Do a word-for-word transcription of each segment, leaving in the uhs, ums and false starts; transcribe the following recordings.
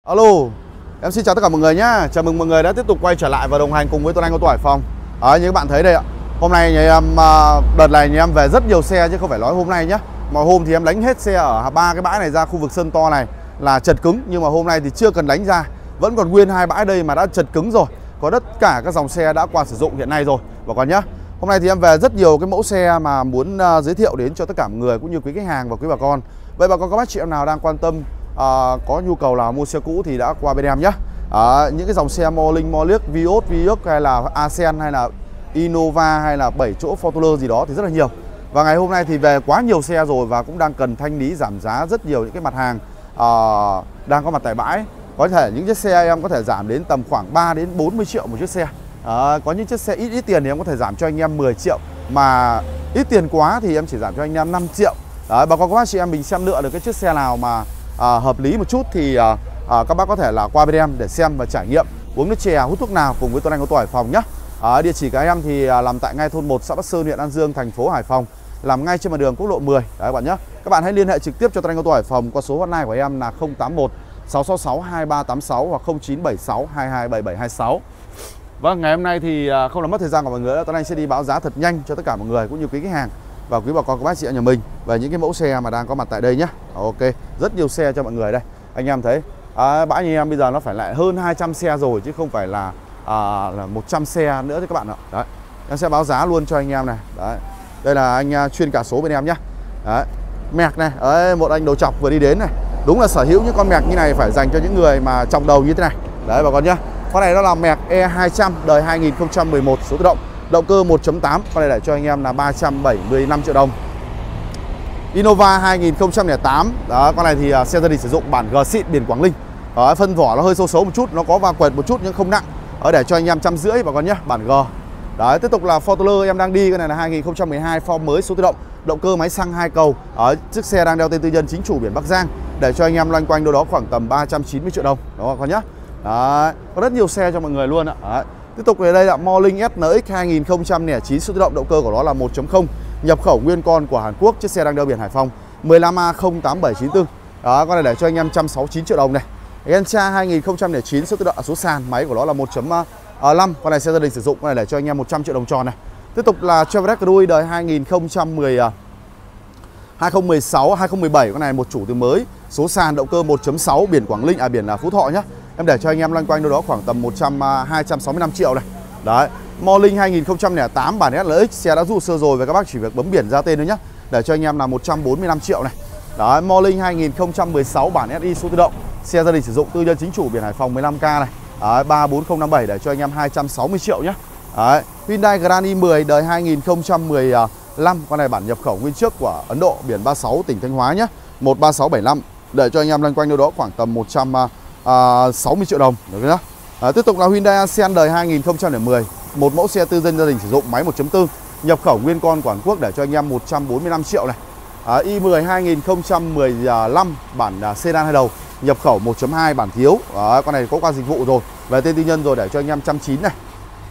Alo, em xin chào tất cả mọi người nhé. Chào mừng mọi người đã tiếp tục quay trở lại và đồng hành cùng với Tuấn Anh ô tô Hải Phòng. À, như các bạn thấy đây ạ, hôm nay nhà em đợt này nhà em về rất nhiều xe chứ không phải nói hôm nay nhé. Mọi hôm thì em đánh hết xe ở ba cái bãi này ra khu vực Sơn To này là chật cứng, nhưng mà hôm nay thì chưa cần đánh ra, vẫn còn nguyên hai bãi đây mà đã chật cứng rồi. Có tất cả các dòng xe đã qua sử dụng hiện nay rồi bà con nhé. Hôm nay thì em về rất nhiều cái mẫu xe mà muốn uh, giới thiệu đến cho tất cả mọi người cũng như quý khách hàng và quý bà con. Vậy bà con các bác chị em nào đang quan tâm À, có nhu cầu là mua xe cũ thì đã qua bên em nhé. À, những cái dòng xe Morning, Molic, Vios, Vios hay là Ascend hay là Innova hay là bảy chỗ Fortuner gì đó thì rất là nhiều. Và ngày hôm nay thì về quá nhiều xe rồi và cũng đang cần thanh lý giảm giá rất nhiều những cái mặt hàng à, đang có mặt tại bãi. Có thể những chiếc xe em có thể giảm đến tầm khoảng ba đến bốn mươi triệu một chiếc xe. À, có những chiếc xe ít ít tiền thì em có thể giảm cho anh em mười triệu, mà ít tiền quá thì em chỉ giảm cho anh em năm triệu. Đấy, bà con các bác chị em mình xem lựa được cái chiếc xe nào mà À, hợp lý một chút thì à, à, các bác có thể là qua bên em để xem và trải nghiệm uống nước chè, hút thuốc nào cùng với Tuấn Anh ô tô Hải Phòng nhé. À, địa chỉ của em thì à, làm tại ngay thôn một, xã Bắc Sơn, huyện An Dương, thành phố Hải Phòng, làm ngay trên mặt đường quốc lộ mười. Đấy các bạn nhé. Các bạn hãy liên hệ trực tiếp cho Tuấn Anh ô tô Hải Phòng qua số hotline của em là không tám một sáu sáu sáu hai ba tám sáu hoặc không chín bảy sáu hai hai bảy bảy hai sáu. Vâng, ngày hôm nay thì à, không làm mất thời gian của mọi người, Tuấn Anh sẽ đi báo giá thật nhanh cho tất cả mọi người cũng như quý khách hàng và quý bà con các bác chị em nhà mình về những cái mẫu xe mà đang có mặt tại đây nhé. Ok, rất nhiều xe cho mọi người đây. Anh em thấy à, bãi như em bây giờ nó phải lại hơn hai trăm xe rồi chứ không phải là à, là một trăm xe nữa đấy các bạn ạ. Đấy, em sẽ báo giá luôn cho anh em này. Đấy, đây là anh uh, chuyên cả số bên em nhé. Đấy, mẹc này, đấy, một anh đầu chọc vừa đi đến này. Đúng là sở hữu những con mẹc như này phải dành cho những người mà chọc đầu như thế này. Đấy bà con nhá. Con này nó là mẹc E hai trăm đời hai nghìn không trăm mười một, số tự động, động cơ một chấm tám. Con này để cho anh em là ba trăm bảy mươi lăm triệu đồng. Innova hai nghìn không trăm lẻ tám. Đó, con này thì uh, xe gia đình sử dụng, bản G xịn, biển Quảng Ninh. Đó, phân vỏ nó hơi xấu xấu một chút, nó có va quẹt một chút nhưng không nặng. Đó, để cho anh em trăm rưỡi bà con nhé, bản G. Đấy, tiếp tục là Fortuner em đang đi, cái này là hai nghìn không trăm mười hai, form mới, số tự động, động cơ máy xăng hai cầu. Ở chiếc xe đang đeo tên tư nhân chính chủ biển Bắc Giang, để cho anh em loanh quanh đâu đó khoảng tầm ba trăm chín mươi triệu đồng. Đó bà con nhé. Đấy, có rất nhiều xe cho mọi người luôn ạ. Đấy. Tiếp tục về đây là Morning ét en ích hai nghìn không trăm lẻ chín, số tự động, động cơ của nó là một chấm không, nhập khẩu nguyên con của Hàn Quốc, chiếc xe đang đeo biển Hải Phòng, mười lăm A không tám bảy chín tư. Đó, con này để cho anh em một trăm sáu mươi chín triệu đồng này. Elantra hai nghìn không trăm lẻ chín, số tự động, số sàn, máy của nó là một chấm năm, con này xe gia đình sử dụng, con này để cho anh em một trăm triệu đồng tròn này. Tiếp tục là Chevrolet Cruze đời hai nghìn không trăm mười, hai không một sáu, hai không một bảy, con này một chủ từ mới, số sàn, động cơ một chấm sáu, biển Quảng Ninh, à biển là Phú Thọ nhá. Em để cho anh em loanh quanh đâu đó khoảng tầm một trăm, hai trăm sáu mươi lăm triệu này. Đấy, Morning hai nghìn không trăm lẻ tám, bản ét lờ ích, xe đã rút hồ sơ rồi và các bác chỉ việc bấm biển ra tên thôi nhá. Để cho anh em là một trăm bốn mươi lăm triệu này. Đấy, Morning hai nghìn không trăm mười sáu, bản ét i, số tự động, xe gia đình sử dụng, tư nhân chính chủ, biển Hải Phòng, mười lăm K này. Đấy, ba bốn không năm bảy để cho anh em hai trăm sáu mươi triệu nhé. Đấy, Hyundai Grand i mười đời hai nghìn không trăm mười lăm, con này bản nhập khẩu nguyên chiếc của Ấn Độ, biển ba mươi sáu, tỉnh Thanh Hóa nhé, một ba sáu bảy lăm, để cho anh em loanh quanh đâu đó khoảng tầm một trăm sáu mươi triệu đồng, được chưa? À, tiếp tục là Hyundai Ascend đời hai nghìn không trăm lẻ mười, một mẫu xe tư nhân gia đình sử dụng, máy một chấm bốn, nhập khẩu nguyên con của Hàn Quốc, để cho anh em một trăm bốn mươi lăm triệu này. À, i mười hai nghìn không trăm mười lăm, bản uh, sedan hai đầu, nhập khẩu một chấm hai, bản thiếu. À, con này có qua dịch vụ rồi, về tên tư nhân rồi, để cho anh em một trăm chín này.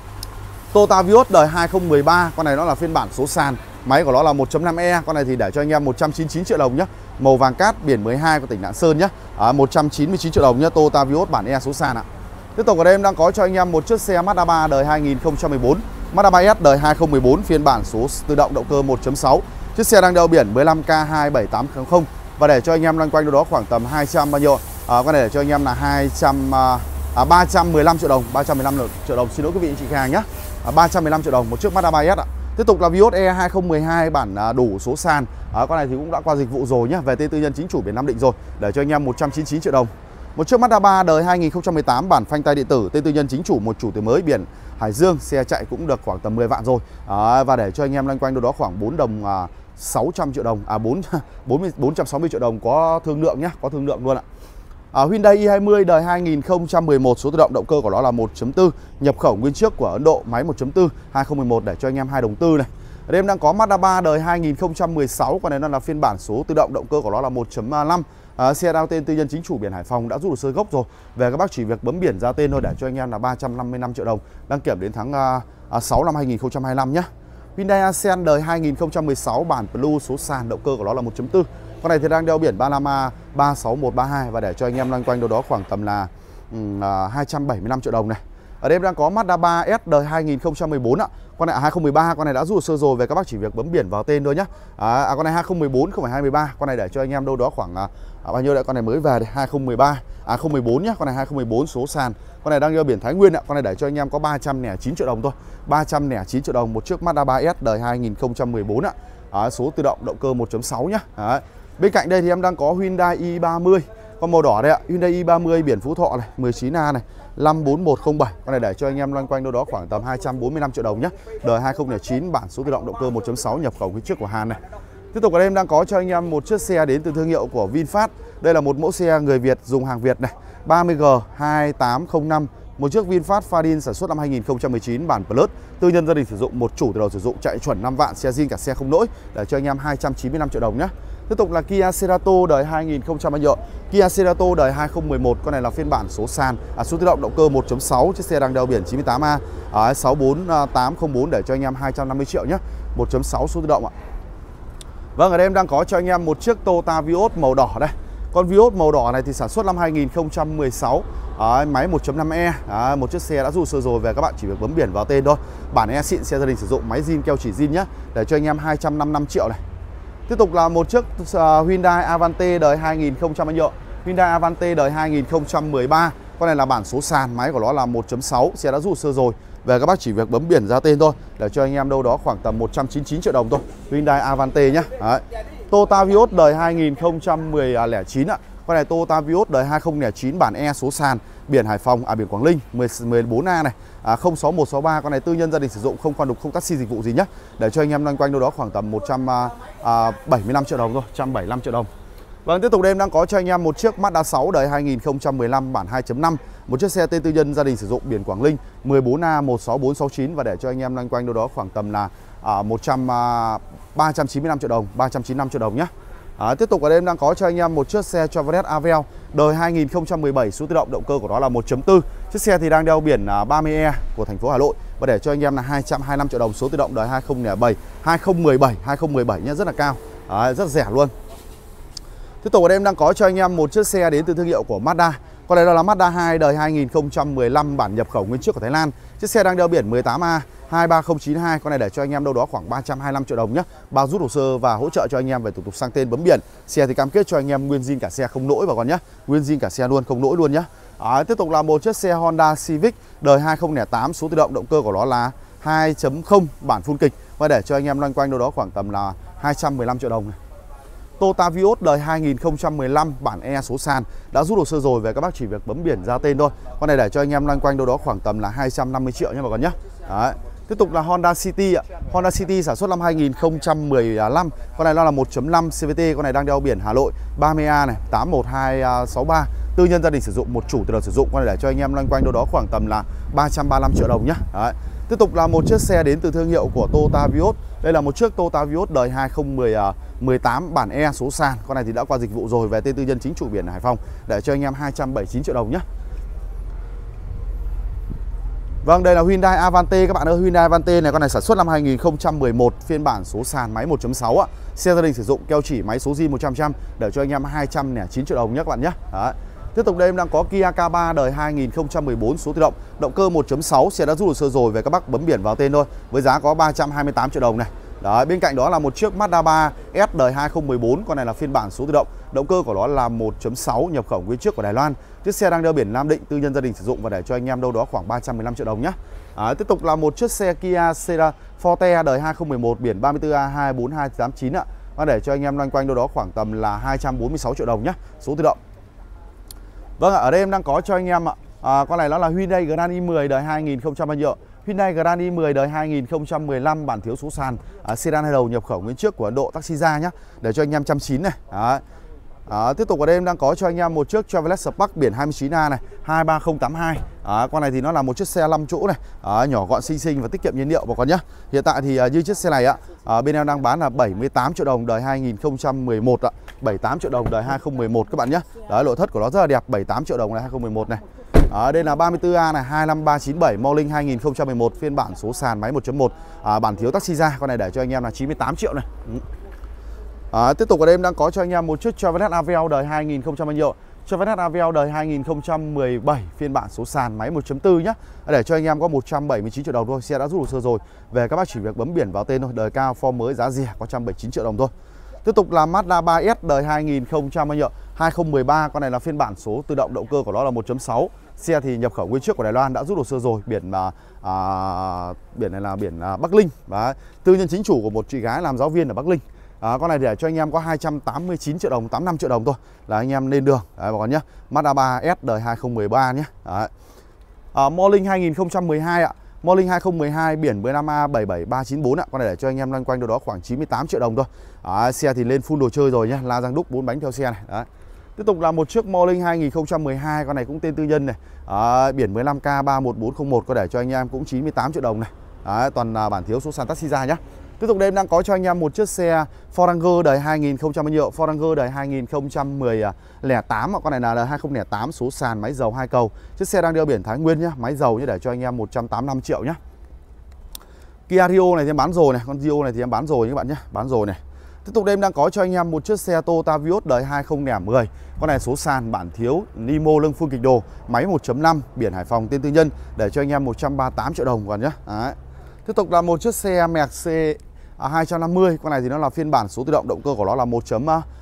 Toyota Vios đời hai không một ba, con này nó là phiên bản số sàn, máy của nó là một chấm năm E, con này thì để cho anh em một trăm chín mươi chín triệu đồng nhé. Màu vàng cát, biển mười hai của tỉnh Lạng Sơn nhé. À, một trăm chín mươi chín triệu đồng nhé, Toyota Vios bản E số sàn ạ. Tiếp tục ở đây em đang có cho anh em một chiếc xe Mazda ba đời hai nghìn không trăm mười bốn, Mazda ba S đời hai không một bốn, phiên bản số tự động, động cơ một chấm sáu. Chiếc xe đang đeo biển mười lăm K hai bảy tám không, và để cho anh em loanh quanh đâu đó khoảng tầm hai trăm bao nhiêu. À, con này để cho anh em là hai trăm, à, ba trăm mười lăm triệu đồng, ba trăm mười lăm triệu đồng, xin lỗi quý vị chị khách hàng nhé. À, ba trăm mười lăm triệu đồng một chiếc Mazda ba S ạ. Tiếp tục là Vios E hai không một hai, bản đủ, số sàn. À, con này thì cũng đã qua dịch vụ rồi nhé, về tên tư nhân chính chủ biển Nam Định rồi, để cho anh em một trăm chín mươi chín triệu đồng. Một chiếc Mazda ba đời hai nghìn không trăm mười tám, bản phanh tay điện tử, tên tư nhân chính chủ, một chủ từ mới, biển Hải Dương, xe chạy cũng được khoảng tầm mười vạn rồi. À, và để cho anh em loanh quanh đâu đó khoảng bốn đồng, à, sáu trăm triệu đồng, à bốn bốn trăm sáu mươi triệu đồng, có thương lượng nhé, có thương lượng luôn ạ. À, Hyundai i hai mươi đời hai nghìn không trăm mười một, số tự động, động cơ của nó là một chấm bốn, nhập khẩu nguyên chiếc của Ấn Độ, máy một chấm bốn, hai không một một, để cho anh em hai đồng tư này. Ở đây em đang có Mazda ba đời hai nghìn không trăm mười sáu, con này nó là phiên bản số tự động, động cơ của nó là một chấm năm. À, xe đao tên tư nhân chính chủ biển Hải Phòng, đã rút hồ sơ gốc rồi, về các bác chỉ việc bấm biển ra tên thôi, để cho anh em là ba trăm năm mươi lăm triệu đồng, đăng kiểm đến tháng uh, sáu năm hai nghìn không trăm hai mươi lăm nhé. Hyundai Ascend đời hai nghìn không trăm mười sáu, bản Blue, số sàn, động cơ của nó là một chấm bốn, Con này thì đang đeo biển ba lăm A ba sáu một ba hai và để cho anh em loanh quanh đâu đó khoảng tầm là um, uh, hai trăm bảy mươi lăm triệu đồng này. Ở đây em đang có Mazda ba S đời hai nghìn không trăm mười bốn ạ. Con này hai không một ba, con này đã rút hồ sơ rồi, về các bác chỉ việc bấm biển vào tên thôi nhá. À, à con này hai không một bốn không phải hai một ba, con này để cho anh em đâu đó khoảng à, bao nhiêu đấy, con này mới về đây hai không một ba, à không một bốn nhá, con này hai không một bốn số sàn. Con này đang đeo biển Thái Nguyên ạ, con này để cho anh em có ba trăm lẻ chín triệu đồng thôi. ba trăm lẻ chín triệu đồng một chiếc Mazda ba S đời hai nghìn không trăm mười bốn ạ. À, số tự động, động cơ một chấm sáu nhá. Đấy. Bên cạnh đây thì em đang có Hyundai i ba mươi, con màu đỏ đây ạ, Hyundai i ba mươi biển Phú Thọ này, mười chín A này, năm bốn một không bảy. Con này để cho anh em loanh quanh đâu đó khoảng tầm hai trăm bốn mươi lăm triệu đồng nhé. Đời hai không không chín, bản số tự động, động cơ một chấm sáu, nhập khẩu phía trước của Hàn này. Tiếp tục ở đây em đang có cho anh em một chiếc xe đến từ thương hiệu của VinFast. Đây là một mẫu xe người Việt dùng hàng Việt này, ba mươi G hai tám không năm. Một chiếc VinFast Fadin sản xuất năm hai nghìn không trăm mười chín, bản Plus, tư nhân gia đình sử dụng, một chủ từ đầu sử dụng, chạy chuẩn năm vạn, xe zin cả xe không lỗi, để cho anh em hai trăm chín mươi lăm triệu đồng nhé. Tiếp tục là Kia Cerato đời hai nghìn không trăm bao nhiêu? Kia Cerato đời hai không một một, con này là phiên bản số sàn, à, số tự động, động cơ một chấm sáu, chiếc xe đang đeo biển chín mươi tám A à, sáu bốn tám không bốn, để cho anh em hai trăm năm mươi triệu nhé. một chấm sáu số tự động ạ. Vâng, ở đây em đang có cho anh em một chiếc Toyota Vios màu đỏ đây. Con Vios màu đỏ này thì sản xuất năm hai nghìn không trăm mười sáu, à, máy một chấm năm E, à, một chiếc xe đã rút sơ rồi, về các bạn chỉ việc bấm biển vào tên thôi. Bản E xịn, xe gia đình sử dụng, máy zin, keo chỉ zin nhé, để cho anh em hai trăm năm mươi lăm triệu này. Tiếp tục là một chiếc uh, Hyundai Avante đời hai nghìn không trăm bao nhiêu? Hyundai Avante đời hai nghìn không trăm mười ba. Con này là bản số sàn, máy của nó là một chấm sáu, xe đã rút sơ rồi. Về các bác chỉ việc bấm biển ra tên thôi, để cho anh em đâu đó khoảng tầm một trăm chín mươi chín triệu đồng thôi. Hyundai Avante nhá. Đấy. Toyota Vios đời hai nghìn không trăm mười chín ạ. Con này Toyota Vios đời hai không không chín, bản E số sàn, biển Hải Phòng, à biển Quảng Ninh, mười bốn A này, à, không sáu một sáu ba. Con này tư nhân gia đình sử dụng, không khoan đục, không taxi dịch vụ gì nhá, để cho anh em loanh quanh đâu đó khoảng tầm một trăm bảy mươi lăm triệu đồng thôi, một trăm bảy mươi lăm triệu đồng. Vâng, tiếp tục đây em đang có cho anh em một chiếc Mazda sáu đời hai nghìn không trăm mười lăm, bản hai chấm năm, một chiếc xe tên tư nhân gia đình sử dụng, biển Quảng Ninh, mười bốn A một sáu bốn sáu chín, và để cho anh em loanh quanh đâu đó khoảng tầm là à, một trăm à, ba trăm chín mươi lăm triệu đồng, ba trăm chín mươi lăm triệu đồng nhé. À, tiếp tục ở đây em đang có cho anh em một chiếc xe Chevrolet Aveo đời hai nghìn không trăm mười bảy, số tự động, động cơ của nó là một chấm bốn. Chiếc xe thì đang đeo biển ba mươi E của thành phố Hà Nội, và để cho anh em là hai trăm hai mươi lăm triệu đồng, số tự động, đời hai không không bảy, hai không một bảy, hai không một bảy nhé, rất là cao, à, rất rẻ luôn. Tiếp tục ở đây em đang có cho anh em một chiếc xe đến từ thương hiệu của Mazda. Con này là Mazda hai đời hai nghìn không trăm mười lăm, bản nhập khẩu nguyên chiếc của Thái Lan. Chiếc xe đang đeo biển mười tám A hai ba không chín hai. Con này để cho anh em đâu đó khoảng ba trăm hai mươi lăm triệu đồng nhé, bao rút hồ sơ và hỗ trợ cho anh em về thủ tục sang tên, bấm biển. Xe thì cam kết cho anh em nguyên zin cả xe, không lỗi bà con nhé, nguyên zin cả xe luôn, không lỗi luôn nhé. À, tiếp tục là một chiếc xe Honda Civic đời hai không không tám, số tự động, động cơ của nó là hai chấm không, bản full kịch, và để cho anh em loanh quanh đâu đó khoảng tầm là hai trăm mười lăm triệu đồng này. Toyota Vios đời hai nghìn không trăm mười lăm, bản E số sàn, đã rút hồ sơ rồi, về các bác chỉ việc bấm biển ra tên thôi. Con này để cho anh em loanh quanh đâu đó khoảng tầm là hai trăm năm mươi triệu nha bà con nhé. Đấy. Tiếp tục là Honda City ạ. Honda City sản xuất năm hai nghìn không trăm mười lăm. Con này là một chấm năm xê vê tê, con này đang đeo biển Hà Nội, ba mươi A này, tám một hai sáu ba, tư nhân gia đình sử dụng, một chủ từ đầu sử dụng. Con này để cho anh em loanh quanh đâu đó khoảng tầm là ba trăm ba mươi lăm triệu đồng nhé. Đấy. Tiếp tục là một chiếc xe đến từ thương hiệu của Toyota Vios. Đây là một chiếc Toyota Vios đời hai không một tám, bản E số sàn. Con này thì đã qua dịch vụ rồi, về tên tư nhân chính chủ biển Hải Phòng, để cho anh em hai trăm bảy mươi chín triệu đồng nhé. Vâng, đây là Hyundai Avante các bạn ơi. Hyundai Avante này, con này sản xuất năm hai nghìn không trăm mười một, phiên bản số sàn, máy một chấm sáu ạ. Xe gia đình sử dụng, keo chỉ, máy số zin một trăm trăm, để cho anh em hai trăm lẻ chín triệu đồng nhé các bạn nhé. Đấy. Tiếp tục đây em đang có Kia K ba đời hai nghìn không trăm mười bốn, số tự động, động cơ một chấm sáu, xe đã rút hồ sơ rồi, về các bác bấm biển vào tên thôi, với giá có ba trăm hai mươi tám triệu đồng này. Đấy, bên cạnh đó là một chiếc Mazda ba S đời hai không một bốn, con này là phiên bản số tự động, động cơ của nó là một chấm sáu, nhập khẩu nguyên chiếc của Đài Loan. Chiếc xe đang đeo biển Nam Định, tư nhân gia đình sử dụng, và để cho anh em đâu đó khoảng ba trăm mười lăm triệu đồng nhé. À, tiếp tục là một chiếc xe Kia Cetra Forte đời hai không một một, biển ba mươi tư A hai bốn hai tám chín ạ. Và để cho anh em loanh quanh đâu đó khoảng tầm là hai trăm bốn mươi sáu triệu đồng nhé, số tự động. Vâng ạ, ở đây em đang có cho anh em ạ. À, con này nó là Hyundai Grand i mười đời hai nghìn không trăm bao nhiêu? Hyundai Grand i mười đời hai nghìn không trăm mười lăm, bản thiếu số sàn, à, sedan hai đầu, nhập khẩu nguyên chiếc của Ấn Độ, taxi ra nhá, để cho anh em một trăm chín mươi này. Đấy. À, tiếp tục ở đây em đang có cho anh em một chiếc Chevrolet Spark biển hai mươi chín A này, hai ba không tám hai. À, con này thì nó là một chiếc xe năm chỗ này, à, nhỏ gọn xinh xinh và tiết kiệm nhiên liệu bà con nhé. Hiện tại thì à, như chiếc xe này ạ, à, bên em đang bán là bảy mươi tám triệu đồng đời hai nghìn không trăm mười một ạ, bảy mươi tám triệu đồng đời hai không một một các bạn nhé. Đấy, nội thất của nó rất là đẹp, bảy mươi tám triệu đồng đời hai không một một này. À, đây là ba mươi tư A này, hai năm ba chín bảy, Morning hai nghìn không trăm mười một, phiên bản số sàn, máy một chấm một, à, bản thiếu taxi ra. Con này để cho anh em là chín mươi tám triệu này. À, tiếp tục ở đây em đang có cho anh em một chiếc Chevrolet Aveo đời hai nghìn không trăm bao nhiêu? Chevrolet Aveo đời hai nghìn không trăm mười bảy phiên bản số sàn, máy một chấm bốn nhá. Để cho anh em có một trăm bảy mươi chín triệu đồng thôi. Xe đã rút hồ sơ rồi. Về các bác chỉ việc bấm biển vào tên thôi. Đời cao, form mới, giá rẻ có một trăm bảy mươi chín triệu đồng thôi. Tiếp tục là Mazda ba S đời hai nghìn không trăm bao nhiêu? hai không một ba, con này là phiên bản số tự động, động cơ của nó là một chấm sáu. Xe thì nhập khẩu nguyên chiếc của Đài Loan, đã rút hồ sơ rồi. Biển mà à, biển này là biển à, Bắc Linh. Đấy. Tư nhân chính chủ của một chị gái làm giáo viên ở Bắc Linh. À, con này để cho anh em có hai trăm tám mươi chín triệu đồng, tám mươi lăm triệu đồng thôi là anh em lên đường. Đấy bà con nhé. Mazda ba S đời hai không một ba nhé. Đấy. À, Morning hai nghìn không trăm mười hai ạ. Morning hai không một hai biển mười lăm A bảy bảy ba chín bốn ạ. Con này để cho anh em loanh quanh đâu đó khoảng chín mươi tám triệu đồng thôi. À, xe thì lên full đồ chơi rồi nhé. La răng đúc bốn bánh theo xe này. Đấy. Tiếp tục là một chiếc Morning hai nghìn không trăm mười hai, con này cũng tên tư nhân này. À, biển mười lăm K ba một bốn không một, có để cho anh em cũng chín mươi tám triệu đồng này. Đấy, toàn là bản thiếu số sàn taxi ra nhé. Tiếp tục đây em đang có cho anh em một chiếc xe Ford Ranger đời hai nghìn không trăm bao nhiêu? Ford Ranger đời hai nghìn không trăm mười tám, con này là đời hai không không tám, số sàn, máy dầu hai cầu. Chiếc xe đang đeo biển Thái Nguyên nhá, máy dầu nhé, để cho anh em một trăm tám mươi lăm triệu nhá. Kia Rio này thì em bán rồi này, con Rio này thì em bán rồi các bạn nhé, bán rồi này. Tiếp tục đây em đang có cho anh em một chiếc xe Toyota Vios đời hai không không không, con này số sàn, bản thiếu, Nimo lưng phương kịch đồ, máy một chấm năm, biển Hải Phòng, tên tư nhân, để cho anh em một trăm ba mươi tám triệu đồng còn nhé. Đấy. Tiếp tục là một chiếc xe Mercedes hai trăm năm mươi, con này thì nó là phiên bản số tự động, động cơ của nó là một chấm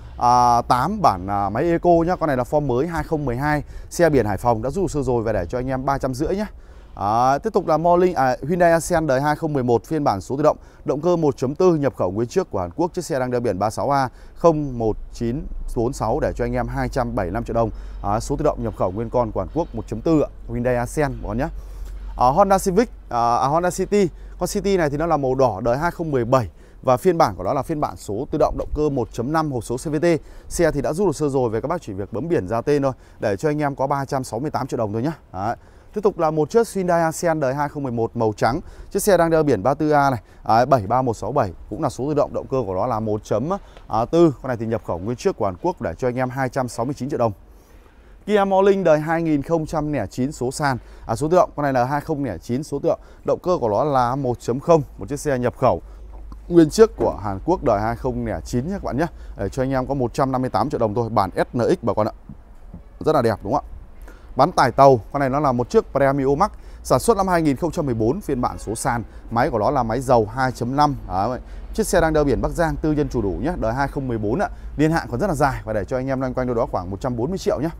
tám, bản à, máy Eco nhá. Con này là form mới hai không một hai, xe biển Hải Phòng, đã rút hồ sơ rồi, và để cho anh em ba trăm rưỡi nhé. À, tiếp tục là Morning, à, Hyundai Accent đời hai không một một, phiên bản số tự động, động cơ một chấm bốn, nhập khẩu nguyên chiếc của Hàn Quốc. Chiếc xe đang đeo biển ba sáu A không một chín bốn sáu, để cho anh em hai trăm bảy mươi lăm triệu đồng. À, số tự động, nhập khẩu nguyên con của Hàn Quốc, một chấm bốn ạ. Hyundai Accent bọn nhé. À, Honda Civic, à, Honda City, con City này thì nó là màu đỏ, đời hai không một bảy, và phiên bản của nó là phiên bản số tự động, động cơ một chấm năm, hộp số xê vê tê. Xe thì đã rút hồ sơ rồi, về các bác chỉ việc bấm biển ra tên thôi, để cho anh em có ba trăm sáu mươi tám triệu đồng thôi nhé. Đấy. Tiếp tục là một chiếc Hyundai Accent đời hai không một một, màu trắng. Chiếc xe đang đeo biển ba mươi tư A này, à, bảy ba một sáu bảy, cũng là số tự động, động cơ của nó là một chấm bốn. Con này thì nhập khẩu nguyên chiếc của Hàn Quốc, để cho anh em hai trăm sáu mươi chín triệu đồng. Kia Morning đời hai nghìn không trăm lẻ chín, số sàn, à, số tự động, con này là hai không không chín, số tự động, động cơ của nó là một chấm không, một chiếc xe nhập khẩu nguyên chiếc của Hàn Quốc đời hai không không chín nhé các bạn nhé. Để cho anh em có một trăm năm mươi tám triệu đồng thôi, bản ét en ích bà con ạ. Rất là đẹp đúng không ạ? Bán tải tàu, con này nó là một chiếc Premio Max, sản xuất năm hai nghìn không trăm mười bốn, phiên bản số sàn, máy của nó là máy dầu hai chấm năm. Đấy. Chiếc xe đang đeo biển Bắc Giang, tư nhân chủ đủ nhé, đời hai không một bốn ạ. Niên hạn còn rất là dài, và để cho anh em loanh quanh đâu đó khoảng một trăm bốn mươi triệu nhé.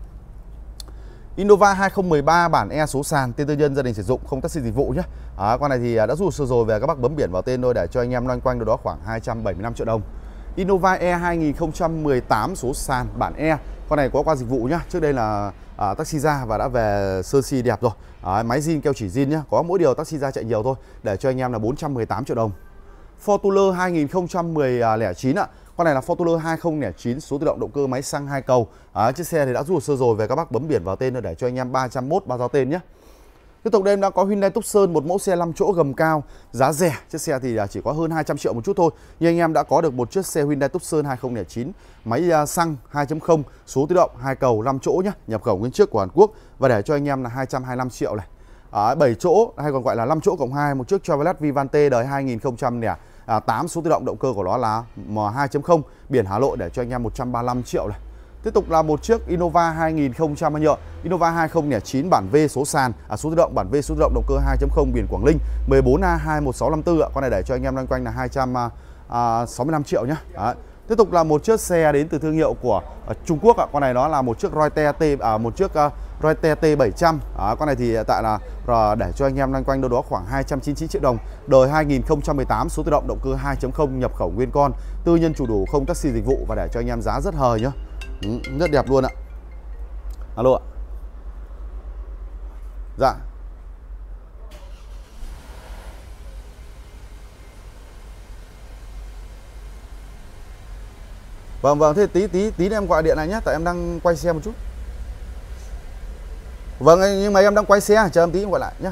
Innova hai không một ba, bản E số sàn, tên tư nhân, gia đình sử dụng, không taxi dịch vụ nhé. À, con này thì đã rút hồ sơ rồi, về các bác bấm biển vào tên thôi, để cho anh em loanh quanh đâu đó khoảng hai trăm bảy mươi lăm triệu đồng. Innova E hai nghìn không trăm mười tám, số sàn, bản E, con này có qua dịch vụ nhá. Trước đây là à, taxi ra và đã về sơ si đẹp rồi. À, máy zin, keo chỉ zin nhá, có mỗi điều taxi ra chạy nhiều thôi, để cho anh em là bốn trăm mười tám triệu đồng. Fortuner hai nghìn không trăm mười chín ạ. Con này là Fortuner hai không không chín, số tự động, động cơ máy xăng hai cầu. À, chiếc xe thì đã rút hồ sơ rồi, về các bác bấm biển vào tên rồi, để cho anh em ba trăm mốt, ba giao tên nhé. Tiếp tục đây em đã có Hyundai Tucson, một mẫu xe năm chỗ gầm cao, giá rẻ. Chiếc xe thì chỉ có hơn hai trăm triệu một chút thôi, nhưng anh em đã có được một chiếc xe Hyundai Tucson hai không không chín, máy xăng hai chấm không, số tự động, hai cầu, năm chỗ nhé, nhập khẩu nguyên chiếc của Hàn Quốc, và để cho anh em là hai trăm hai mươi lăm triệu này. À, bảy chỗ hay còn gọi là năm chỗ cộng hai, một chiếc Chevrolet Vivante đời hai nghìn không trăm lẻ tám, số tự động, động cơ của nó là M hai chấm không, biển Hà Nội, để cho anh em một trăm ba mươi lăm triệu này. Tiếp tục là một chiếc Innova hai nghìn không trăm bao nhiêu? Innova hai không không chín, bản V số sàn, à, số tự động, bản V số tự động, động cơ hai chấm không, biển Quảng Ninh, mười bốn A hai một sáu năm tư ạ. Con này để cho anh em loanh quanh là hai trăm sáu mươi lăm triệu nhé. Đấy. Tiếp tục là một chiếc xe đến từ thương hiệu của uh, Trung Quốc ạ. Con này nó là một chiếc Reuter T, à, một chiếc uh, Reuter T bảy trăm. À, con này thì tại là uh, để cho anh em loanh quanh đâu đó khoảng hai trăm chín mươi chín triệu đồng. Đời hai nghìn không trăm mười tám, số tự động, động cơ hai chấm không, nhập khẩu nguyên con, tư nhân chủ đủ, không taxi dịch vụ, và để cho anh em giá rất hời nhá. Ừ, rất đẹp luôn ạ. Alo ạ. Dạ. Vâng vâng, thế tí tí tí em gọi điện này nhé, tại em đang quay xe một chút. Vâng, nhưng mà em đang quay xe, chờ em tí em gọi lại nhé.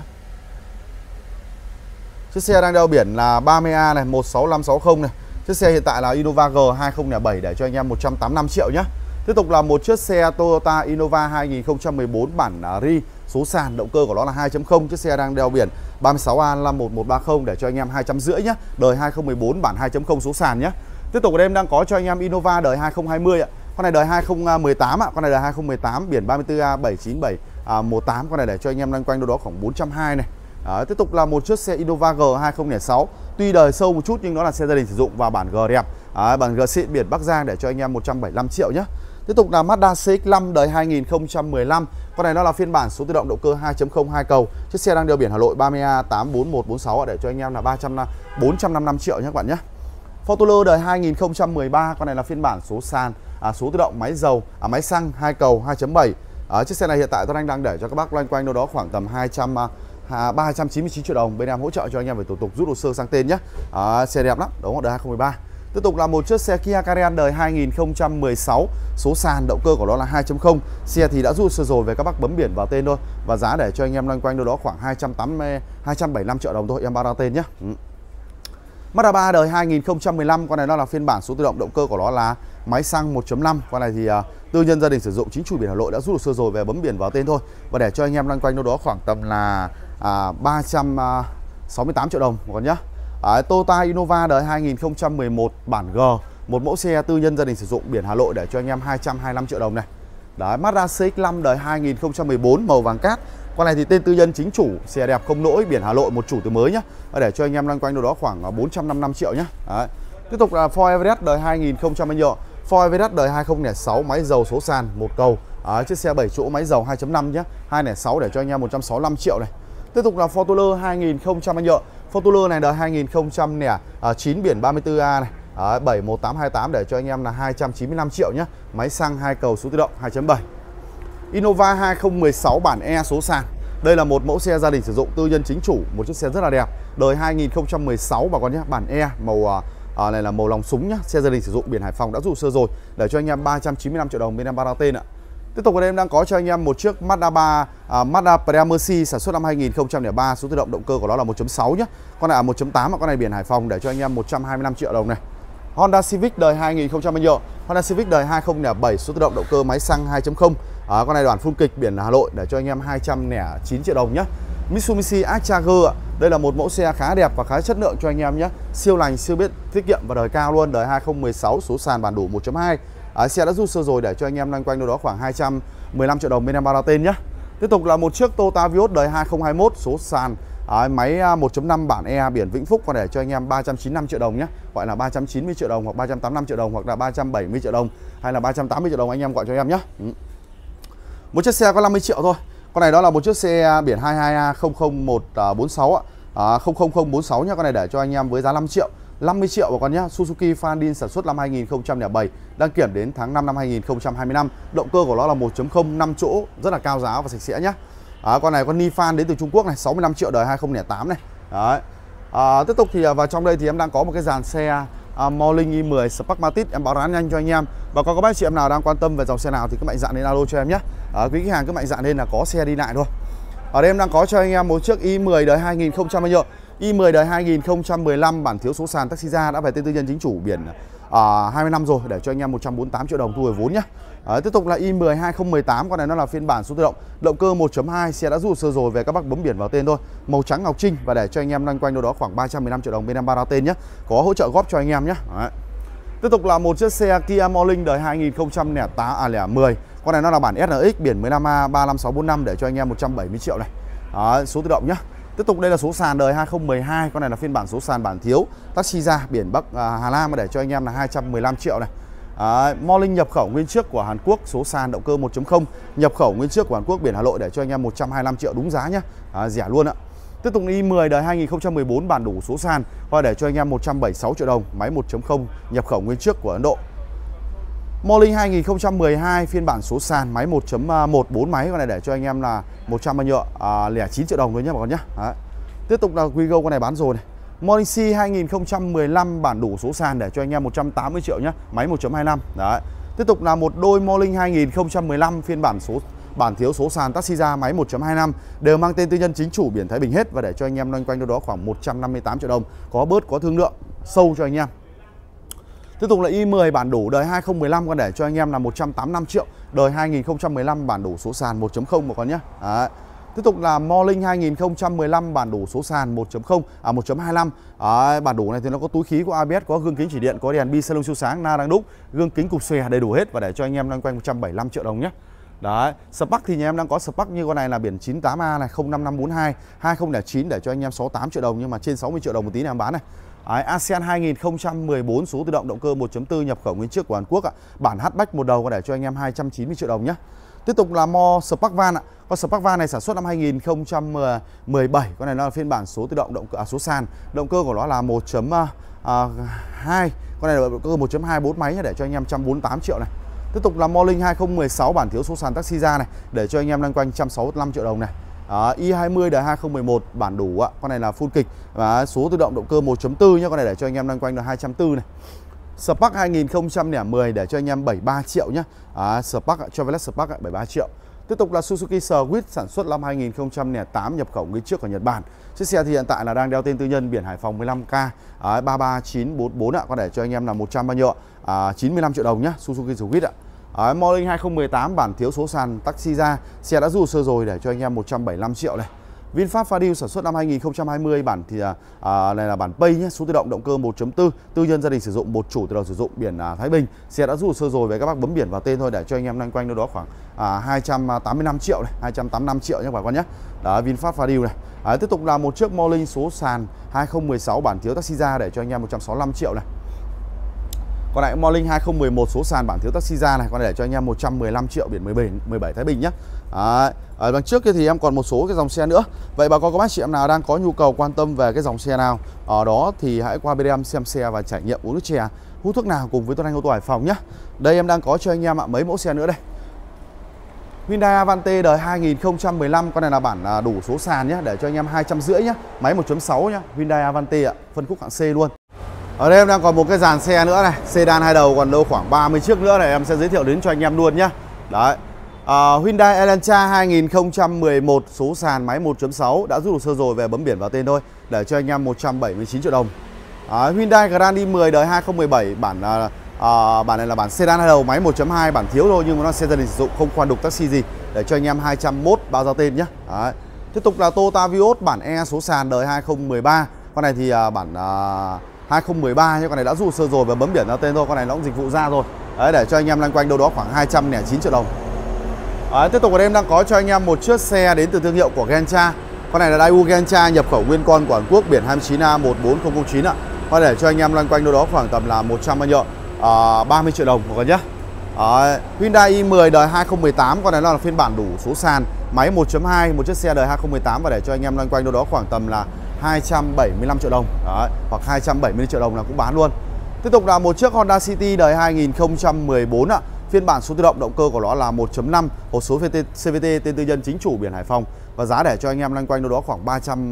Chiếc xe đang đeo biển là ba mươi A này, một sáu năm sáu không này. Chiếc xe hiện tại là Innova G hai không không bảy, để cho anh em một trăm tám mươi lăm triệu nhé. Tiếp tục là một chiếc xe Toyota Innova hai nghìn không trăm mười bốn, bản Ri, số sàn, động cơ của nó là hai chấm không. Chiếc xe đang đeo biển ba mươi sáu A năm một một ba không, để cho anh em hai trăm rưỡi nhé. Đời hai không một bốn, bản hai chấm không, số sàn nhé. Tiếp tục ở đây em đang có cho anh em Innova đời hai không hai không ạ. Con này đời hai không một tám ạ, con này đời hai không một tám, biển ba mươi tư A bảy chín bảy một tám, con này để cho anh em loanh quanh đâu đó khoảng bốn trăm hai mươi này. Đó, tiếp tục là một chiếc xe Innova G hai không không sáu, tuy đời sâu một chút nhưng nó là xe gia đình sử dụng và bản G đẹp. Đó, bản G xịn biển Bắc Giang để cho anh em một trăm bảy mươi lăm triệu nhé. Tiếp tục là Mazda C X năm đời hai nghìn không trăm mười lăm. Con này nó là phiên bản số tự động động cơ hai chấm không hai cầu. Chiếc xe đang điều biển Hà Nội ba mươi A tám bốn một bốn sáu để cho anh em là ba trăm bốn trăm năm mươi lăm triệu nhé các bạn nhé. Fortuner đời hai nghìn không trăm mười ba, con này là phiên bản số sàn, à, số tự động máy dầu, à, máy xăng hai cầu hai chấm bảy. À, chiếc xe này hiện tại tôi anh đang để cho các bác loanh quanh đâu đó khoảng tầm hai trăm à, ba trăm chín mươi chín triệu đồng. Bên em hỗ trợ cho anh em về thủ tục rút hồ sơ sang tên nhé. À, xe đẹp lắm, đúng không? Đời hai không một ba. Tiếp tục là một chiếc xe Kia Carens đời hai nghìn không trăm mười sáu, số sàn, động cơ của nó là hai chấm không. Xe thì đã rút sơ rồi về, các bác bấm biển vào tên thôi. Và giá để cho anh em loanh quanh đâu đó khoảng hai trăm tám mươi, hai trăm bảy mươi lăm triệu đồng thôi, em bao ra tên nhé. Ừ. Mazda ba đời hai nghìn không trăm mười lăm, con này nó là phiên bản số tự động, động cơ của nó là máy xăng một chấm năm. Con này thì uh, tư nhân gia đình sử dụng, chính chủ biển Hà Nội đã rút hồ sơ rồi về, bấm biển vào tên thôi. Và để cho anh em loanh quanh đâu đó khoảng tầm là uh, ba trăm sáu mươi tám triệu đồng một con nhá. À, Toyota Innova đời hai nghìn không trăm mười một bản G, một mẫu xe tư nhân gia đình sử dụng biển Hà Nội để cho anh em hai trăm hai mươi lăm triệu đồng này. Đấy, Mazda C X năm đời hai nghìn không trăm mười bốn màu vàng cát. Con này thì tên tư nhân chính chủ, xe đẹp không lỗi, biển Hà Nội, một chủ từ mới nhá. Và để cho anh em loanh quanh đâu đó khoảng bốn trăm năm mươi lăm triệu nhá. Đấy. Tiếp tục là Ford Everest đời hai nghìn không trăm bao nhiêu? Ford Everest đời hai không không sáu, máy dầu số sàn một cầu. Đấy, chiếc xe bảy chỗ máy dầu hai chấm năm nhá, hai không sáu để cho anh em một trăm sáu mươi lăm triệu này. Tiếp tục là Fortuner hai nghìn không trăm bao nhiêu? Fortuner này đời hai nghìn không trăm chín, biển ba mươi tư A này. Đấy, bảy một tám hai tám để cho anh em là hai trăm chín mươi lăm triệu nhá. Máy xăng hai cầu số tự động hai chấm bảy. Innova hai không một sáu bản E số sàn. Đây là một mẫu xe gia đình sử dụng, tư nhân chính chủ, một chiếc xe rất là đẹp. Đời hai nghìn không trăm mười sáu bà con nhé, bản E màu à, này là màu lòng súng nhá, xe gia đình sử dụng biển Hải Phòng đã rút sơ rồi để cho anh em ba trăm chín mươi lăm triệu đồng, bên em bao tên ạ. Tiếp tục ở đây em đang có cho anh em một chiếc Mazda ba, à, Mazda Premacy sản xuất năm hai nghìn không trăm lẻ ba, số tự động, động cơ của nó là một chấm sáu nhá. Con này là một chấm tám, con này biển Hải Phòng để cho anh em một trăm hai mươi lăm triệu đồng này. Honda Civic đời hai nghìn không trăm bao nhiêu? Honda Civic đời hai không không bảy, số tự động, động cơ máy xăng hai chấm không. À, con này bản full kịch biển Hà Nội để cho anh em hai trăm lẻ chín triệu đồng nhé. Mitsubishi Axcharger ạ. Đây là một mẫu xe khá đẹp và khá chất lượng cho anh em nhé. Siêu lành, siêu biết tiết kiệm và đời cao luôn, đời hai không một sáu, số sàn bản đủ một chấm hai. À, xe đã rút sơ rồi để cho anh em loanh quanh đâu đó khoảng hai trăm mười lăm triệu đồng, bên em bao tên nhé. Tiếp tục là một chiếc Toyota Vios đời hai không hai mốt, số sàn, à, máy một chấm năm bản E biển Vĩnh Phúc, còn để cho anh em ba trăm chín mươi lăm triệu đồng nhé. Gọi là ba trăm chín mươi triệu đồng hoặc ba trăm tám mươi lăm triệu đồng hoặc là ba trăm bảy mươi triệu đồng hay là ba trăm tám mươi triệu đồng, anh em gọi cho em nhé. Ừ. Một chiếc xe có năm mươi triệu thôi. Con này đó là một chiếc xe biển hai hai A không không một bốn sáu ạ. À, không không không bốn sáu nhá. Con này để cho anh em với giá năm triệu, năm mươi triệu và con nhá. Suzuki Fandin sản xuất năm hai nghìn không trăm lẻ bảy, đăng kiểm đến tháng năm năm hai nghìn không trăm hai mươi lăm. Động cơ của nó là một chấm không, năm chỗ, rất là cao giá và sạch sẽ nhá. À, con này con Nifan đến từ Trung Quốc này, sáu mươi lăm triệu, đời hai không không tám này. Đấy. À, tiếp tục thì vào trong đây thì em đang có một cái dàn xe Uh, Morning i mười Sparkmatic, em báo giá nhanh cho anh em. Và có các bác chị em nào đang quan tâm về dòng xe nào thì cứ mạnh dạn lên alo cho em nhé. uh, Quý khách hàng cứ mạnh dạn lên là có xe đi lại thôi. Ở đây em đang có cho anh em một chiếc i mười đời hai nghìn không trăm bao nhiêu? i mười đời hai nghìn không trăm mười lăm, bản thiếu số sàn, taxi ra, đã về tên tư nhân chính chủ biển uh, hai mươi năm rồi, để cho anh em một trăm bốn mươi tám triệu đồng thu hồi vốn nhé. uh, Tiếp tục là i mười hai không một tám, con này nó là phiên bản số tự động, động cơ một chấm hai, xe đã rút sơ rồi về, các bác bấm biển vào tên thôi, màu trắng ngọc trinh và để cho anh em loanh quanh đâu đó khoảng ba trăm mười lăm triệu đồng, bên em bao tên nhé. Có hỗ trợ góp cho anh em nhé. Đấy. Tiếp tục là một chiếc xe Kia Morning đời hai nghìn không trăm lẻ tám à lẻ mười. Con này nó là bản ét en ích biển mười lăm A ba năm sáu bốn năm để cho anh em một trăm bảy mươi triệu này. Đó, số tự động nhá. Tiếp tục đây là số sàn đời hai không một hai, con này là phiên bản số sàn bản thiếu, taxi ra biển Bắc à, Hà Nam để cho anh em là hai trăm mười lăm triệu này. À, Morning nhập khẩu nguyên chiếc của Hàn Quốc, số sàn, động cơ một chấm không, nhập khẩu nguyên chiếc của Hàn Quốc biển Hà Nội để cho anh em một trăm hai mươi lăm triệu, đúng giá nhá. À, rẻ luôn ạ. Tiếp tục i mười đời hai nghìn không trăm mười bốn bản đủ số sàn, và để cho anh em một trăm bảy mươi sáu triệu đồng, máy một chấm không, nhập khẩu nguyên chiếc của Ấn Độ. Morning hai nghìn không trăm mười hai phiên bản số sàn, máy một chấm một, bốn máy, con này để cho anh em là một trăm bao nhiêu ạ? lẻ chín triệu đồng thôi nhé bà con nhé. Đấy. Tiếp tục là Wigo, con này bán rồi này. Morning C hai nghìn không trăm mười lăm bản đủ số sàn để cho anh em một trăm tám mươi triệu nhé, máy một chấm hai lăm. Đấy. Tiếp tục là một đôi Morning hai nghìn không trăm mười lăm phiên bản số bản thiếu số sàn, taxi ra, máy một chấm hai lăm, đều mang tên tư nhân chính chủ biển Thái Bình hết, và để cho anh em loanh quanh đâu đó khoảng một trăm năm mươi tám triệu đồng, có bớt có thương lượng sâu cho anh em. Tiếp tục là i mười bản đủ đời hai không một lăm, còn để cho anh em là một trăm tám mươi lăm triệu, đời hai nghìn không trăm mười lăm bản đủ số sàn một chấm không một con nhé. Đấy. Tiếp tục là Morning hai nghìn không trăm mười lăm bản đủ số sàn một chấm không à một chấm hai lăm. À, bản đủ này thì nó có túi khí, có a bê ét, có gương kính chỉ điện, có đèn bi salon siêu sáng, na đang đúc, gương kính cụp xòe đầy đủ hết và để cho anh em loanh quanh một trăm bảy mươi lăm triệu đồng nhé. Đấy, Spark thì nhà em đang có Spark như con này là biển chín tám A này, không năm năm bốn hai, hai không không chín để cho anh em sáu mươi tám triệu đồng nhưng mà trên sáu mươi triệu đồng một tí này em bán này. Đấy, Asean hai nghìn không trăm mười bốn số tự động động cơ một chấm bốn nhập khẩu nguyên chiếc của Hàn Quốc ạ. Bản hatchback một đầu có để cho anh em hai trăm chín mươi triệu đồng nhé. Tiếp tục là Mo Spark Van ạ. Con Spark Van này sản xuất năm hai nghìn không trăm mười bảy, con này nó là phiên bản số tự động động cơ à, số sàn. Động cơ của nó là một chấm hai, con này là động cơ một chấm hai bốn máy để cho anh em một trăm bốn mươi tám triệu này. Tiếp tục là Morning hai không một sáu bản thiếu số sàn taxi ra này để cho anh em loanh quanh một trăm sáu mươi lăm triệu đồng này. À, i hai mươi đời hai không một một bản đủ ạ, con này là full kịch và số tự động động cơ một chấm bốn nhá, con này để cho anh em loanh quanh được hai trăm bốn mươi này. Spark hai nghìn không trăm lẻ mười để cho anh em bảy mươi ba triệu nhá. À, Spark Chevrolet Spark bảy mươi ba triệu. Tiếp tục là Suzuki Swift sản xuất năm hai nghìn không trăm lẻ tám nhập khẩu nguyên chiếc của Nhật Bản. Chiếc xe thì hiện tại là đang đeo tên tư nhân biển Hải Phòng mười lăm K à, ba ba chín bốn bốn ạ, con để cho anh em là một trăm bao nhiêu ạ? À, chín mươi lăm triệu đồng nhá, Suzuki Swift ạ. À, Morning hai không một tám bản thiếu số sàn taxi ra, xe đã rút sơ rồi để cho anh em một trăm bảy mươi lăm triệu này. VinFast Fadil sản xuất năm hai nghìn không trăm hai mươi bản thì à, này là bản Pay nhé, số tự động động cơ một chấm bốn, tư nhân gia đình sử dụng, một chủ từ đầu sử dụng, biển à, Thái Bình. Xe đã rút sơ rồi về các bác bấm biển vào tên thôi để cho anh em loanh quanh đâu đó khoảng à, hai trăm tám mươi lăm triệu này, hai trăm tám mươi lăm triệu nhé bà con nhé. Đó, VinFast Fadil này. À, tiếp tục là một chiếc Morning số sàn hai không một sáu bản thiếu taxi ra để cho anh em một trăm sáu mươi lăm triệu này. Còn lại Morning hai không một một số sàn bản thiếu taxi ra này, còn để cho anh em một trăm mười lăm triệu biển mười bảy, mười bảy Thái Bình nhé. Đấy. Ở đằng trước kia thì em còn một số cái dòng xe nữa. Vậy bà con các bác chị em nào đang có nhu cầu quan tâm về cái dòng xe nào ở đó thì hãy qua bên em xem xe và trải nghiệm uống nước chè, hút thuốc nào cùng với Tuấn Anh ô tô Hải Phòng nhé. Đây em đang có cho anh em ạ mấy mẫu xe nữa đây. Hyundai Avante đời hai nghìn không trăm mười lăm, con này là bản đủ số sàn nhé, để cho anh em hai trăm rưỡi nhé, máy một chấm sáu nhá, Hyundai Avante ạ, phân khúc hạng C luôn. Ở đây em đang còn một cái dàn xe nữa này, sedan hai đầu còn đâu khoảng ba mươi chiếc nữa này, em sẽ giới thiệu đến cho anh em luôn nhá. Đấy. À, Hyundai Elantra hai nghìn không trăm mười một số sàn máy một chấm sáu đã rút hồ sơ rồi, về bấm biển vào tên thôi để cho anh em một trăm bảy mươi chín triệu đồng. À, Hyundai Grand i mười đời hai không một bảy bản à, à, bản này là bản sedan hai đầu máy một chấm hai, bản thiếu thôi nhưng mà nó xe gia đình sử dụng, không khoan đục taxi gì, để cho anh em hai trăm mốt bao giao tên nhé. Đấy. Tiếp tục là Toyota Vios bản E số sàn đời hai không một ba, con này thì à, bản à, hai không một ba nhưng con này đã rút sơ rồi và bấm biển ra tên thôi, con này nó cũng dịch vụ ra rồi. Đấy, để cho anh em loanh quanh đâu đó khoảng hai trăm lẻ chín triệu đồng. Đấy, tiếp tục ở đây em đang có cho anh em một chiếc xe đến từ thương hiệu của Gentra. Con này là Daewoo Gentra nhập khẩu nguyên con của Hàn Quốc, biển hai chín A một bốn không không chín ạ. Con để cho anh em loanh quanh đâu đó khoảng tầm là một trăm bao nhiêu? À, ba mươi triệu đồng một con nhé. Đấy, Hyundai i mười đời hai không một tám, con này là phiên bản đủ số sàn, máy một chấm hai, một chiếc xe đời hai không một tám và để cho anh em loanh quanh đâu đó khoảng tầm là hai trăm bảy mươi lăm triệu đồng. Đấy, hoặc hai trăm bảy mươi triệu đồng là cũng bán luôn. Tiếp tục là một chiếc Honda City đời hai nghìn không trăm mười bốn ạ. Phiên bản số tự động động cơ của nó là một chấm năm, hộp số xê vê tê tên tư nhân chính chủ biển Hải Phòng và giá để cho anh em loanh quanh đâu đó khoảng ba trăm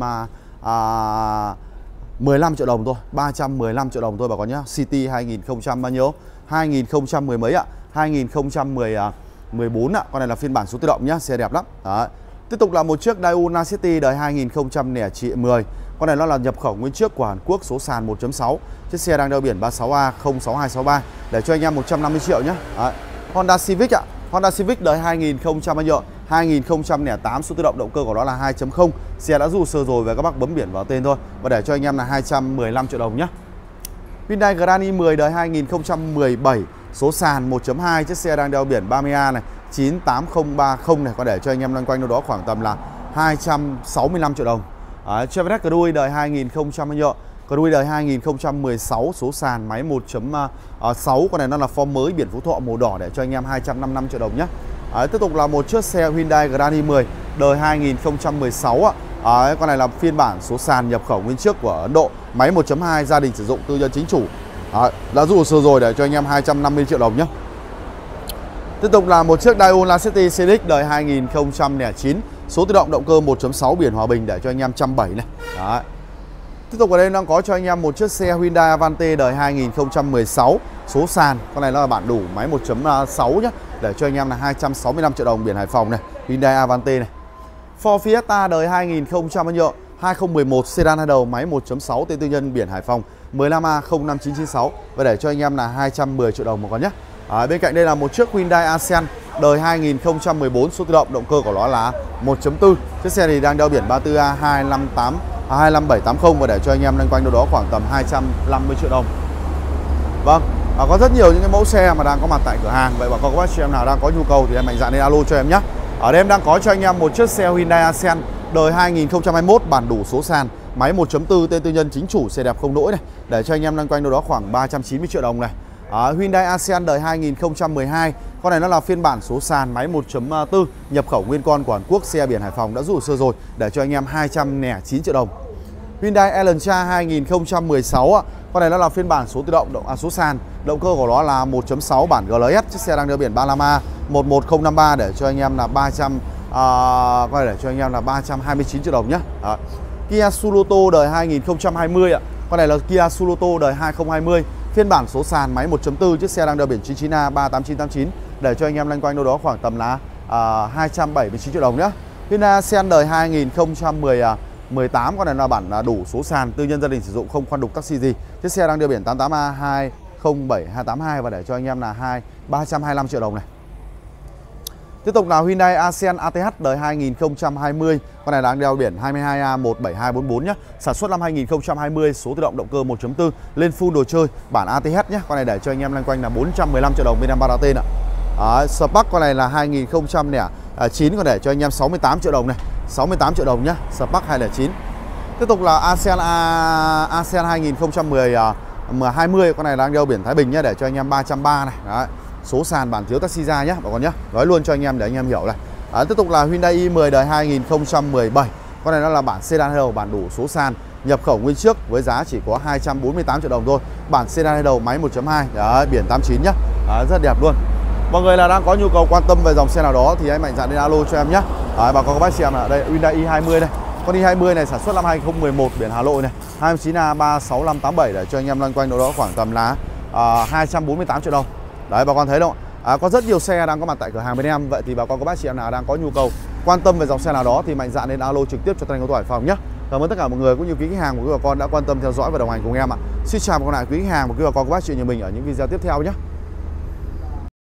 mười lăm triệu đồng thôi, ba trăm mười lăm triệu đồng thôi bà con nhá. City hai nghìn không trăm bao nhiêu? hai nghìn không trăm mười mấy ạ, hai nghìn không trăm mười bốn ạ. Con này là phiên bản số tự động nhá, xe đẹp lắm. Đấy. Tiếp tục là một chiếc Daewoo Lancity đời hai nghìn không trăm mười. Con này nó là nhập khẩu nguyên chiếc của Hàn Quốc, số sàn một chấm sáu. Chiếc xe đang đeo biển ba sáu A không sáu hai sáu ba để cho anh em một trăm năm mươi triệu nhé. Đấy. Honda Civic ạ. Honda Civic đời hai nghìn không trăm bao nhiêu? hai nghìn không trăm lẻ tám, số tự động động cơ của nó là hai chấm không. Xe đã rút sơ rồi và các bác bấm biển vào tên thôi. Và để cho anh em là hai trăm mười lăm triệu đồng nhé. Hyundai Grand i mười đời hai nghìn không trăm mười bảy, số sàn một chấm hai, chiếc xe đang đeo biển ba mươi A này, chín tám không ba không này, có để cho anh em loanh quanh đâu đó khoảng tầm là hai trăm sáu mươi lăm triệu đồng. Đấy, Chevrolet Cruze đời hai nghìn không trăm bao nhiêu? Cruze đời hai nghìn không trăm mười sáu, số sàn máy một chấm sáu, con này nó là form mới, biển Phú Thọ màu đỏ để cho anh em hai trăm năm mươi lăm triệu đồng nhé. Đấy, tiếp tục là một chiếc xe Hyundai Grand i mười đời hai nghìn không trăm mười sáu ạ. Đấy, con này là phiên bản số sàn nhập khẩu nguyên chiếc của Ấn Độ, máy một chấm hai, gia đình sử dụng, tư nhân chính chủ. Đấy, đã rút hồ sơ rồi để cho anh em hai trăm năm mươi triệu đồng nhé. Tiếp tục là một chiếc Daewoo Lancity Scenic đời hai nghìn không trăm lẻ chín, số tự động động cơ một chấm sáu, biển Hòa Bình để cho anh em một trăm bảy mươi này. Đấy. Tiếp tục ở đây đang có cho anh em một chiếc xe Hyundai Avante đời hai nghìn không trăm mười sáu, số sàn, con này là bản đủ, máy một chấm sáu nhé, để cho anh em là hai trăm sáu mươi lăm triệu đồng, biển Hải Phòng này, Hyundai Avante này. Ford Fiesta đời hai nghìn không trăm bao nhiêu? hai không một một, sedan hai đầu, máy một chấm sáu, tên tư nhân biển Hải Phòng, mười lăm A không năm chín chín sáu và để cho anh em là hai trăm mười triệu đồng một con nhé. À, bên cạnh đây là một chiếc Hyundai Accent đời hai nghìn không trăm mười bốn, số tự động, động cơ của nó là một chấm bốn. Chiếc xe này đang đeo biển ba tư A hai năm tám hai năm bảy tám không và để cho anh em loanh quanh đâu đó khoảng tầm hai trăm năm mươi triệu đồng. Vâng, và có rất nhiều những cái mẫu xe mà đang có mặt tại cửa hàng. Vậy bà con các bác chị em nào đang có nhu cầu thì em mạnh dạn nên alo cho em nhé. Ở đây em đang có cho anh em một chiếc xe Hyundai Accent đời hai nghìn không trăm hai mươi mốt, bản đủ số sàn, máy một chấm bốn, tên tư nhân chính chủ, xe đẹp không lỗi này, để cho anh em loanh quanh đâu đó khoảng ba trăm chín mươi triệu đồng này. À, Hyundai Accent đời hai nghìn không trăm mười hai, con này nó là phiên bản số sàn, máy một chấm bốn, nhập khẩu nguyên con của Hàn Quốc, xe biển Hải Phòng, đã rủ hồ sơ rồi, để cho anh em hai trăm lẻ chín triệu đồng. Hyundai Elantra hai nghìn không trăm mười sáu, con này nó là phiên bản số tự động, động à, số sàn, động cơ của nó là một chấm sáu, bản giê lờ ét, chiếc xe đang đeo biển ba lăm A một một không năm ba, để cho anh em là ba trăm à, coi để cho anh em là ba trăm hai mươi chín triệu đồng nhé. Đó. Kia Sorento đời hai nghìn không trăm hai mươi ạ. Con này là Kia Sorento đời hai nghìn không trăm hai mươi, phiên bản số sàn, máy một chấm bốn, chiếc xe đang đeo biển chín chín A ba tám chín tám chín, để cho anh em loanh quanh đâu đó khoảng tầm là à, hai trăm bảy mươi chín triệu đồng nhé. Hyundai Accent đời hai nghìn không trăm mười tám, con này là bản đủ số sàn, tư nhân gia đình sử dụng, không khoan đục taxi gì. Chiếc xe đang đeo biển tám tám A hai không bảy hai tám hai và để cho anh em là hai ba trăm hai mươi lăm triệu đồng này. Tiếp tục là Hyundai Accent a tê hát đời hai nghìn không trăm hai mươi, con này đang đeo biển hai mươi hai A một bảy hai bốn bốn nhé, sản xuất năm hai nghìn không trăm hai mươi, số tự động, động cơ một chấm bốn, lên full đồ chơi, bản a tê hát nhé. Con này để cho anh em loanh quanh là bốn trăm mười lăm triệu đồng bên em ba tên ạ. À, Spark con này là hai nghìn không trăm lẻ chín, còn để cho anh em sáu mươi tám triệu đồng này, sáu mươi tám triệu đồng nhé, Spark hai không chín. Tiếp tục là Accent Accent hai nghìn không trăm hai mươi, con này đang đeo biển Thái Bình nhé, để cho anh em ba trăm ba mươi này. Đấy. Số sàn, bản thiếu taxi ra nhé bà con nhé. Nói luôn cho anh em để anh em hiểu này. À, tiếp tục là Hyundai i mười đời hai nghìn không trăm mười bảy, con này nó là bản sedan hai đầu, bản đủ số sàn, nhập khẩu nguyên chiếc với giá chỉ có hai trăm bốn mươi tám triệu đồng thôi, bản sedan hai đầu, máy một chấm hai, đấy, biển tám chín nhé. Đấy, rất đẹp luôn. Mọi người là đang có nhu cầu quan tâm về dòng xe nào đó thì hãy mạnh dạn đến alo cho em nhé. Đấy, bà con các bác chị em là đây Hyundai i hai mươi đây. Con i hai mươi này sản xuất năm hai nghìn không trăm mười một, biển Hà Nội này, hai mươi chín A ba sáu năm tám bảy, để cho anh em loanh quanh đâu đó khoảng tầm là uh, hai trăm bốn mươi tám triệu đồng. Đấy, bà con thấy không ạ? À, có rất nhiều xe đang có mặt tại cửa hàng bên em. Vậy thì bà con các bác chị em nào đang có nhu cầu quan tâm về dòng xe nào đó thì mạnh dạn đến alo trực tiếp cho Tân Anh ô tô Hải Phòng nhé. Cảm ơn tất cả mọi người cũng như quý khách hàng của quý bà con đã quan tâm theo dõi và đồng hành cùng em ạ. Xin chào và gặp lại quý khách hàng và quý bà con các bác chị nhà mình ở những video tiếp theo nhé.